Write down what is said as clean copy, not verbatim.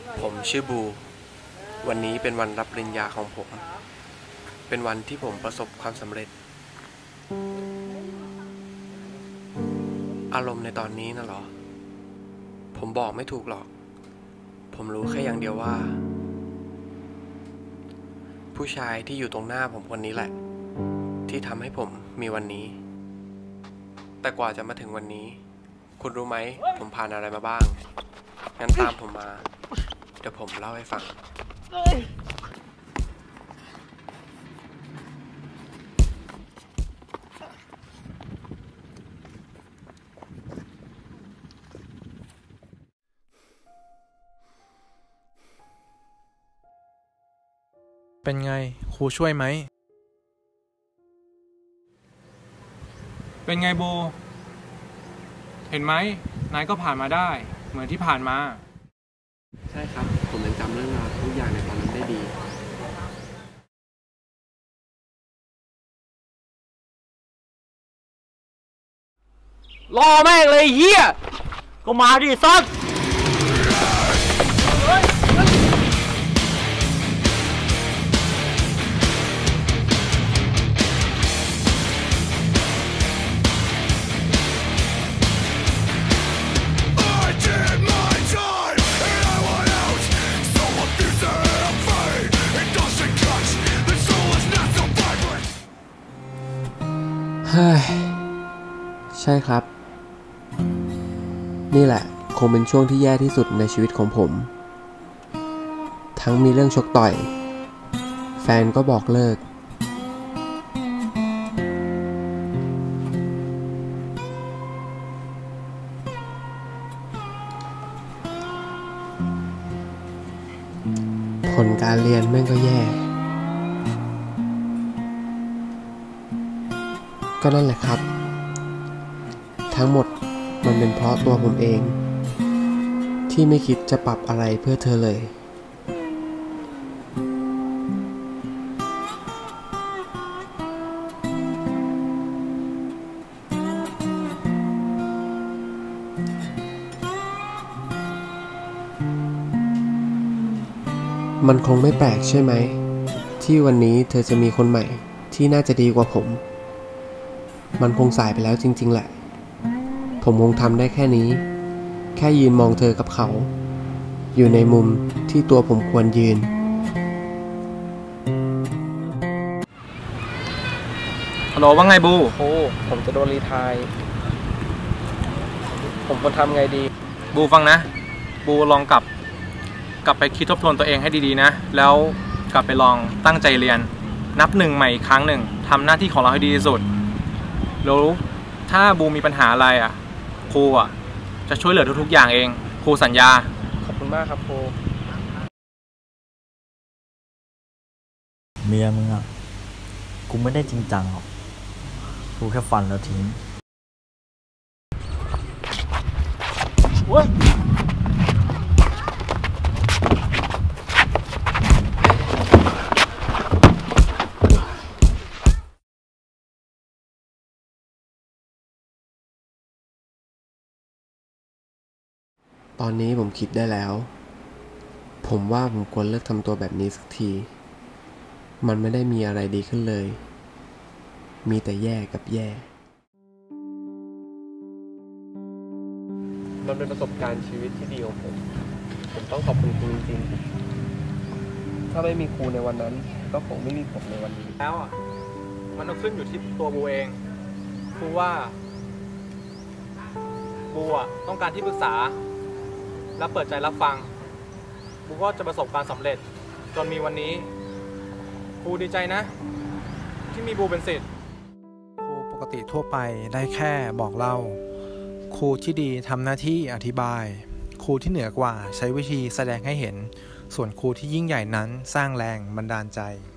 ผมชื่อบูวันนี้เป็นวันรับปริญญาของผมเป็นวันที่ผมประสบความสำเร็จอารมณ์ในตอนนี้น่ะเหรอผมบอกไม่ถูกหรอกผมรู้แค่อย่างเดียวว่าผู้ชายที่อยู่ตรงหน้าผมคนนี้แหละที่ทำให้ผมมีวันนี้แต่กว่าจะมาถึงวันนี้คุณรู้ไหมผมผ่านอะไรมาบ้างงั้นตามผมมาเดี๋ยวผมเล่าให้ฟังเป็นไงครูช่วยไหมเป็นไงโบเห็นไหมนายก็ผ่านมาได้เหมือนที่ผ่านมาใช่ครับผมยังจำเรื่องราวทุกอย่างในตอนนั้นได้ดีรอแม่งเลยเฮียก็มาดิซัดใช่ครับนี่แหละคงเป็นช่วงที่แย่ที่สุดในชีวิตของผมทั้งมีเรื่องชกต่อยแฟนก็บอกเลิกผลการเรียนแม่งก็แย่ก็นั่นแหละครับทั้งหมดมันเป็นเพราะตัวผมเองที่ไม่คิดจะปรับอะไรเพื่อเธอเลยมันคงไม่แปลกใช่ไหมที่วันนี้เธอจะมีคนใหม่ที่น่าจะดีกว่าผมมันคงสายไปแล้วจริงๆแหละผมคงทำได้แค่นี้แค่ยืนมองเธอกับเขาอยู่ในมุมที่ตัวผมควรยืนฮัลโหลว่าไงบูโอ้ผมจะโดนรีไทร์ผมควรทำไงดีบูฟังนะบูลองกลับไปคิดทบทวนตัวเองให้ดีๆนะแล้วกลับไปลองตั้งใจเรียนนับหนึ่งใหม่อีกครั้งหนึ่งทำหน้าที่ของเราให้ดีที่สุดแล้วถ้าบูมีปัญหาอะไรครูจะช่วยเหลือทุกๆอย่างเองครูสัญญาขอบคุณมากครับครูเมียมึงกูไม่ได้จริงจังหรอกกูแค่ฟันแล้วทิ้งเว้ยตอนนี้ผมคิดได้แล้วผมว่าผมควรเลิกทำตัวแบบนี้สักทีมันไม่ได้มีอะไรดีขึ้นเลยมีแต่แย่กับแย่มันเป็นประสบการณ์ชีวิตที่ดีของผมต้องขอบคุณครูจริงๆถ้าไม่มีครูในวันนั้นก็คงไม่มีผมในวันนี้แล้วมันต้องขึ้นอยู่ที่ตัวบูเองครูว่าบูต้องการที่ปรึกษาและเปิดใจรับฟังบูก็จะประสบความสำเร็จจนมีวันนี้ครูดีใจนะที่มีบูเป็นศิษย์ครูปกติทั่วไปได้แค่บอกเล่าครูที่ดีทำหน้าที่อธิบายครูที่เหนือกว่าใช้วิธีแสดงให้เห็นส่วนครูที่ยิ่งใหญ่นั้นสร้างแรงบันดาลใจ